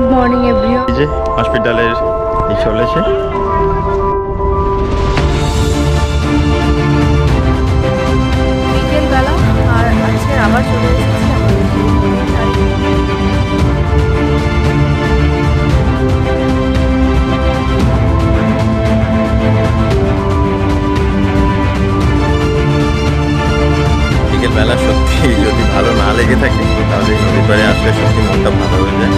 Good morning everyone. এই যে হসপিটালের এই চলেছে বিকেলবেলা আর আজকে আবার চলে এসেছি বিকেলবেলা। সত্যি যদি ভালো না লেগে থাকে তাহলে নদীর পাড়ে আসলে সত্যি মনটা ভালো হয়ে যায়।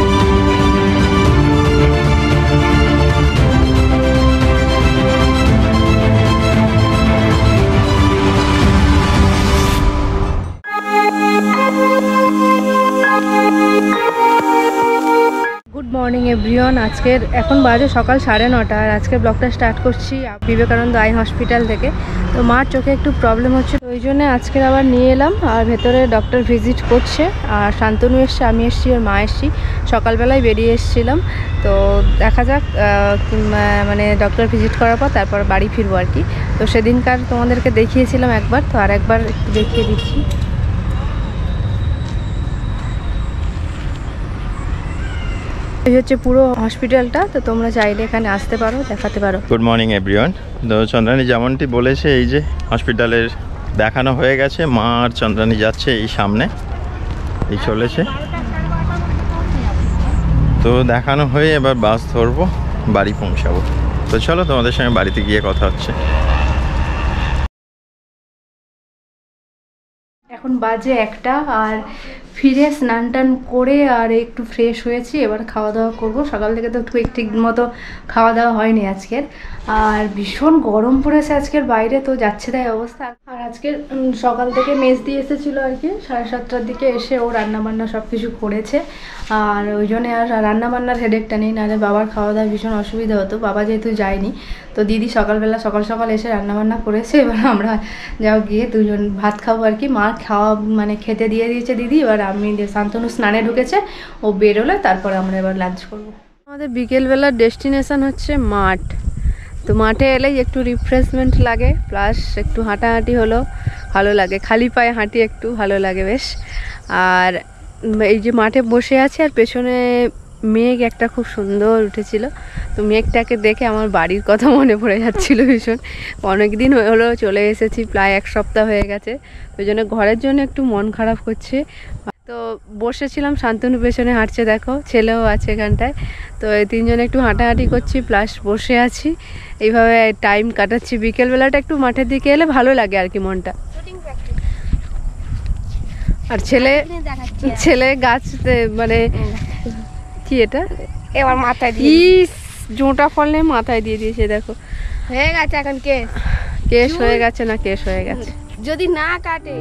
Good morning everyone. আজকের এখন বাজে সকাল 9:30 আর আজকের ব্লগটা স্টার্ট করছি বিবেকানন্দ আই হসপিটাল থেকে। তো মার চোখে একটু প্রবলেম হচ্ছে, তো ওই জন্য আজকের আবার নিয়ে এলাম। আর ভেতরে ডক্টর ভিজিট করছে, আর শান্তনু এসছে, আমি এসছি, আর মা এসছি। সকালবেলায় বেরিয়ে এসেছিলাম, তো দেখা যাক মানে ডক্টর ভিজিট করার পর তারপর বাড়ি ফিরবো আর কি। তো সেদিনকার তোমাদেরকে দেখিয়েছিলাম একবার, তো আর একবার একটু দেখিয়ে দিচ্ছি। এই হচ্ছে পুরো হসপিটালটা, তো তোমরা চাইলে এখানে আসতে পারো, দেখাতে পারো। Good morning everyone. তো চন্দ্রানী যেমনটি বলেছে, এই যে হসপিটালের দেখানো হয়ে গেছে। মা আর চন্দ্রানী যাচ্ছে এই সামনে, এই চলেছে। তো দেখানো হয়ে এবার বাস ধরবো, বাড়ি পৌঁছাবো। তো চলো তোমাদের সঙ্গে বাড়িতে গিয়ে কথা হচ্ছে। এখন বাজে 1টা, আর ফিরে স্নান টান করে আর একটু ফ্রেশ হয়েছি। এবার খাওয়া দাওয়া করবো। সকাল থেকে তো ঠিক মতো খাওয়া দাওয়া হয়নি আজকের, আর ভীষণ গরম পড়েছে আজকের বাইরে, তো যাচ্ছে তাই অবস্থা। আর আজকের সকাল থেকে মেস দিয়ে এসেছিলো আর কি, 7:30টার দিকে এসে ও রান্নাবান্না সব কিছু করেছে। আর ওই জন্যে আর রান্নাবান্নার হেডেকটা নেই, নাহলে বাবার খাওয়া দাওয়া ভীষণ অসুবিধা হতো। বাবা যেহেতু যায়নি, তো দিদি সকালবেলা সকাল এসে রান্নাবান্না করেছে। এবার আমরা যাও গিয়ে দুজন ভাত খাবো আর কি। মা খাওয়া মানে খেতে দিয়ে দিয়েছে দিদি, এবার আমি শান্তনু স্নানে ঢুকেছে, ও বেরোলে তারপর আমরা এবার লাঞ্চ করবো। আমাদের বিকেলবেলার ডেস্টিনেশন হচ্ছে মাঠ। তো মাঠে এলেই একটু রিফ্রেশমেন্ট লাগে, প্লাস একটু হাঁটাহাঁটি হলো ভালো লাগে, খালি পায়ে হাঁটি একটু ভালো লাগে বেশ। আর এই যে মাঠে বসে আছে, আর পেছনে মেঘ একটা খুব সুন্দর উঠেছিল, তো মেঘটাকে দেখে আমার বাড়ির কথা মনে পড়ে যাচ্ছিল ভীষণ। অনেক দিন হলো চলে এসেছি, প্রায় 1 সপ্তাহ হয়ে গেছে, ওই জন্য ঘরের জন্য একটু মন খারাপ করছে। তো বসেছিলাম, শান্তনু পেছনে হাঁটছে, দেখো ছেলেও আছে এখানটায়। তো এই তিনজনে একটু হাঁটাহাঁটি করছি, প্লাস বসে আছি, এইভাবে টাইম কাটাচ্ছি। বিকেলবেলাটা একটু মাঠের দিকে এলে ভালো লাগে আর কি মনটা। আর ছেলে গাছ মানে কি এটা এবার মাথায় দিয়ে জোঁটা ফলে মাথায় দিয়ে দিয়েছে, দেখো হয়ে গেছে। এখন কেশ হয়ে গেছে না কেশ হয়ে গেছে যদি না কাটে।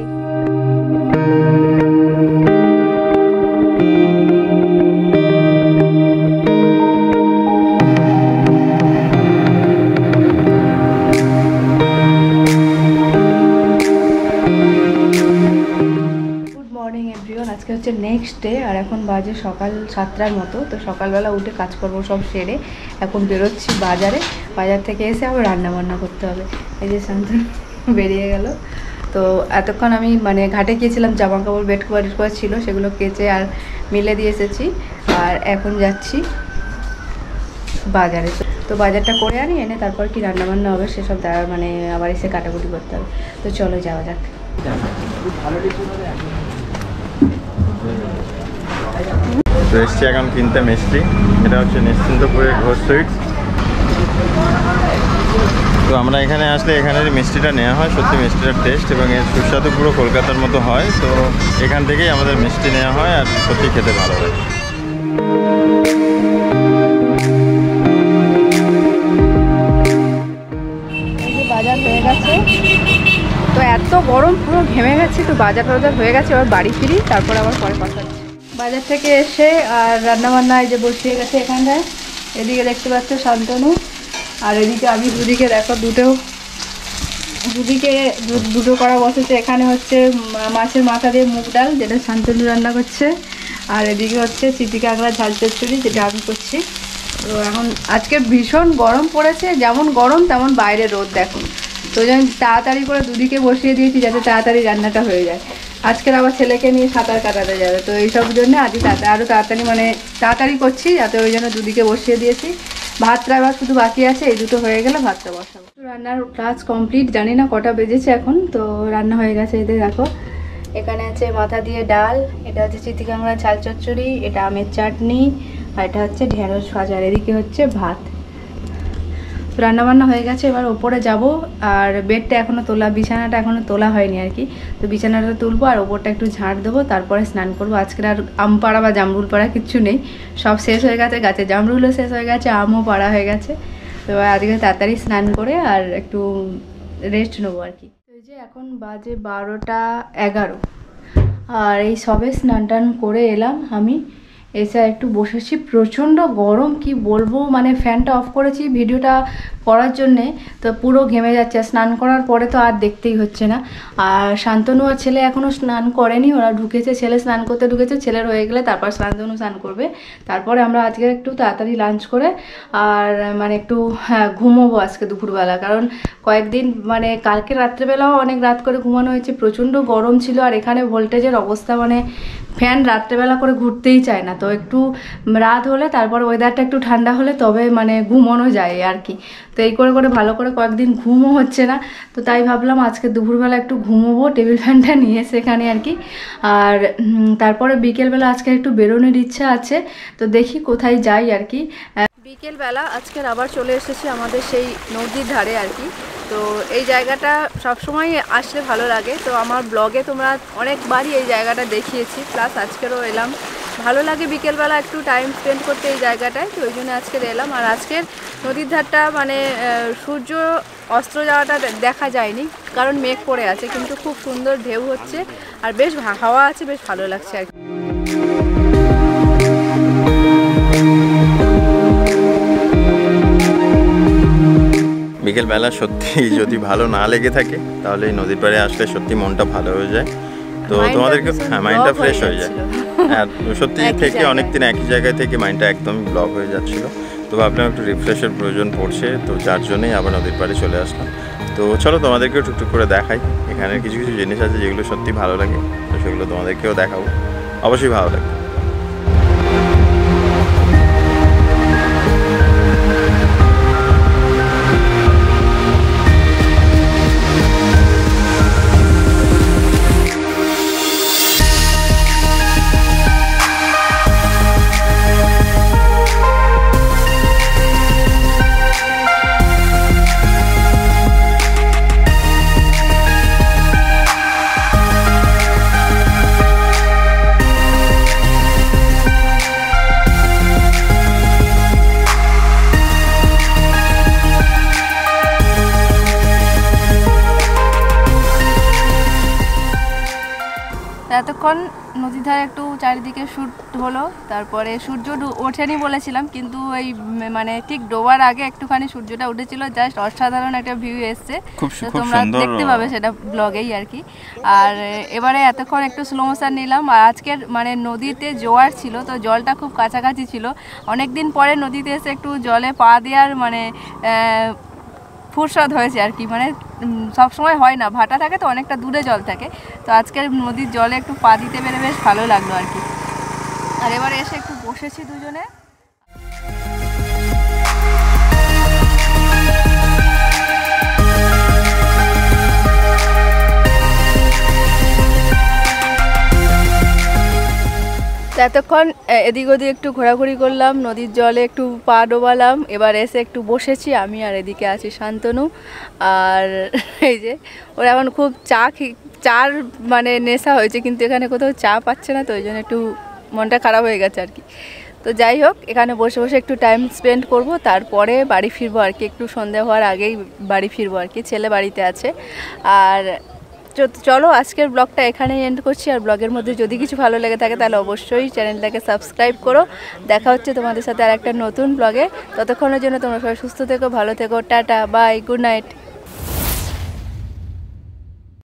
আজকে হচ্ছে নেক্সট ডে, আর এখন বাজে সকাল 7টার মতো। তো সকালবেলা উঠে কাজকর্ম সব সেরে এখন বেরোচ্ছি বাজারে। বাজার থেকে এসে আবার রান্নাবান্না করতে হবে। এই যে শান্তনু বেরিয়ে গেল। তো এতক্ষণ আমি মানে ঘাটে গিয়েছিলাম, জামা কাপড় বেড কভার ছিল সেগুলো কেচে আর মিলে দিয়ে এসেছি, আর এখন যাচ্ছি বাজারে। তো বাজারটা করে আনি, এনে তারপর কি রান্নাবান্না হবে সেসব মানে আবার এসে কাটাকুটি করতে হবে। তো চলো যাওয়া যাক। তো এসছি এখন কিনতে মিষ্টি। এটা হচ্ছে নিশ্চিন্তপুরের ঘোষ সুইটস। তো আমরা এখানে আসলে এখানের মিষ্টিটা নেওয়া হয়। সত্যি মিষ্টিটার টেস্ট এবং এর সুস্বাদু পুরো কলকাতার মতো হয়। তো এখান থেকেই আমাদের মিষ্টি নেওয়া হয়, আর সত্যি খেতে ভালো হয়। বাজার হয়ে গেছে, তো এত গরম পুরো ঘেমে গেছি। তো বাজার হয়ে গেছে, এবার বাড়ি ফিরি, তারপর আবার পরে কথা হচ্ছে। বাজার থেকে এসে আর রান্নাবান্না এই যে বসিয়ে গেছে এখানটায়। এদিকে দেখতে পাচ্ছ শান্তনু, আর এদিকে আমি দুদিকে দেখো দুটো করা বসেছে। এখানে হচ্ছে মাছের মাথা দিয়ে মুগ ডাল, যেটা শান্তনু রান্না করছে, আর এদিকে হচ্ছে চিটি কাঁকড়া ঝাল চচ্চড়ি, যেটা আমি করছি। তো এখন আজকে ভীষণ গরম পড়েছে, যেমন গরম তেমন বাইরে রোদ দেখুন। তো যেন তাড়াতাড়ি করে দুদিকে বসিয়ে দিয়েছি যাতে তাড়াতাড়ি রান্নাটা হয়ে যায়। আজকের আবার ছেলেকে নিয়ে সাঁতার কাটাতে যাবে, তো এইসব জন্য আজই আরও তাড়াতাড়ি মানে তাড়াতাড়ি করছি, যাতে ওই জন্য দুদিকে বসিয়ে দিয়েছি। ভাতটা এবার শুধু বাকি আছে, এই দুটো হয়ে গেলে ভাতটা বসাবো। রান্নার কাজ কমপ্লিট, জানি না কটা বেজেছে এখন, তো রান্না হয়ে গেছে। এদের দেখো এখানে আছে মাথা দিয়ে ডাল, এটা হচ্ছে চিতি কাঁকড়া ঝাল চচ্চড়ি, এটা আমের চাটনি, আর এটা হচ্ছে ঢেঁড়স ভাজা, আর এদিকে হচ্ছে ভাত। রান্নাবান্না হয়ে গেছে, এবার ওপরে যাব। আর বেডটা এখনও তোলা, বিছানাটা এখনও তোলা হয়নি আর কি, তো বিছানাটা তুলবো আর ওপরটা একটু ঝাড় দেবো, তারপরে স্নান করবো। আজকের আর আম পাড়া বা জামরুল পাড়া কিচ্ছু নেই, সব শেষ হয়ে গেছে, গাছে জামরুলও শেষ হয়ে গেছে, আমও পাড়া হয়ে গেছে। তো আজকে তাড়াতাড়ি স্নান করে আর একটু রেস্ট নেবো আর কি। এই যে এখন বাজে 12টা 11, আর এই সবে স্নান টান করে এলাম আমি, এসে একটু বসেছি। প্রচণ্ড গরম, কি বলবো, মানে ফ্যানটা অফ করেছি ভিডিওটা করার জন্যে, তো পুরো ঘেমে যাচ্ছে। স্নান করার পরে তো আর দেখতেই হচ্ছে না। আর শান্তনু আর ছেলে এখনও স্নান করেনি, ওরা ঢুকেছে, ছেলে স্নান করতে ঢুকেছে, ছেলের হয়ে গেলে তারপর শান্তনু স্নান করবে। তারপরে আমরা আজকে একটু তাড়াতাড়ি লাঞ্চ করে আর মানে একটু ঘুমোবো আজকে দুপুরবেলা, কারণ কয়েকদিন মানে কালকে রাত্রেবেলাও অনেক রাত করে ঘুমানো হয়েছে, প্রচণ্ড গরম ছিল। আর এখানে ভোল্টেজের অবস্থা মানে ফ্যান রাত্রেবেলা করে ঘুরতেই চায় না, তো একটু রাত হলে তারপর ওয়েদারটা একটু ঠান্ডা হলে তবে মানে ঘুমানো যায় আর কি। তো এই করে করে ভালো করে কয়েকদিন ঘুমও হচ্ছে না, তো তাই ভাবলাম আজকে দুপুরবেলা একটু ঘুমোবো টেবিল ফ্যানটা নিয়ে সেখানে আর কি। আর তারপরে বিকেলবেলা আজকে একটু বেরোনোর ইচ্ছা আছে, তো দেখি কোথায় যাই আর কি। বিকেলবেলা আজকের আবার চলে এসেছি আমাদের সেই নদীর ধারে আর কি। তো এই জায়গাটা সবসময় আসলে ভালো লাগে, তো আমার ব্লগে তোমরা অনেকবারই এই জায়গাটা দেখিয়েছি, প্লাস আজকেরও এলাম। ভালো লাগে বিকেলবেলা একটু টাইম স্পেন্ড করতে এই জায়গাটায়, তো ওই জন্য আজকের এলাম। আর আজকের নদীর ধারটা মানে সূর্য অস্ত যাওয়াটা দেখা যায়নি, কারণ মেঘ পড়ে আছে, কিন্তু খুব সুন্দর ঢেউ হচ্ছে আর বেশ হাওয়া আছে, বেশ ভালো লাগছে আর কি। বিকেলবেলা সত্যি যদি ভালো না লেগে থাকে তাহলে এই নদীর পাড়ে আসলে সত্যি মনটা ভালো হয়ে যায়, তো তোমাদেরকে মাইন্ডটা ফ্রেশ হয়ে যায়। আর সত্যি থেকে অনেকদিন একই জায়গায় থেকে মাইন্ডটা একদম ব্লক হয়ে যাচ্ছিল, তো ভাবলাম একটু রিফ্রেশের প্রয়োজন পড়ছে, তো যার জন্যই আবার নদীর পাড়ে চলে আসলাম। তো চলো তোমাদেরকেও টুকটুক করে দেখাই, এখানের কিছু কিছু জিনিস আছে যেগুলো সত্যি ভালো লাগে, তো সেগুলো তোমাদেরকেও দেখাবো, অবশ্যই ভালো লাগবে। এতক্ষণ নদীর ধারে একটু চারিদিকে শ্যুট হলো, তারপরে সূর্য ওঠেনি বলেছিলাম, কিন্তু এই মানে ঠিক ডোবার আগে একটুখানি সূর্যটা উঠেছিল, জাস্ট অসাধারণ একটা ভিউ এসছে, তোমরা দেখতে পাবে সেটা ব্লগেই আর কি। আর এবারে এতক্ষণ একটু স্লো মোশন নিলাম। আর আজকের মানে নদীতে জোয়ার ছিল, তো জলটা খুব কাছাকাছি ছিল, অনেক দিন পরে নদীতে এসে একটু জলে পা দেওয়ার মানে ফুরসত হয়েছে আর কি, মানে সবসময় হয় না, ভাটা থাকে তো অনেকটা দূরে জল থাকে, তো আজকের নদীর জলে একটু পা দিতে পেরে বেশ ভালো লাগলো আর কি। আর এবারে এসে একটু বসেছি দুজনে। এতক্ষণ এদিক ওদিক একটু ঘোরাঘুরি করলাম, নদীর জলে একটু পা ডোবালাম, এবার এসে একটু বসেছি আমি, আর এদিকে আছি শান্তনু। আর এই যে ওরা এখন খুব চার মানে নেশা হয়েছে, কিন্তু এখানে কোথাও চা পাচ্ছে না, তো ওই জন্য একটু মনটা খারাপ হয়ে গেছে আর কি। তো যাই হোক, এখানে বসে বসে একটু টাইম স্পেন্ড করব, তারপরে বাড়ি ফিরবো আর কি, একটু সন্ধ্যা হওয়ার আগেই বাড়ি ফিরবো আর কি, ছেলে বাড়িতে আছে। আর চলো আজকের ব্লগটা এখানেই এন্ড করছি। আর ব্লগের মধ্যে যদি কিছু ভালো লেগে থাকে তাহলে অবশ্যই চ্যানেলটাকে সাবস্ক্রাইব করো। দেখা হচ্ছে তোমাদের সাথে আর একটা নতুন ব্লগে, ততক্ষণের জন্য তোমরা সবাই সুস্থ থেকো, ভালো থেকো, টাটা, বাই, গুড নাইট।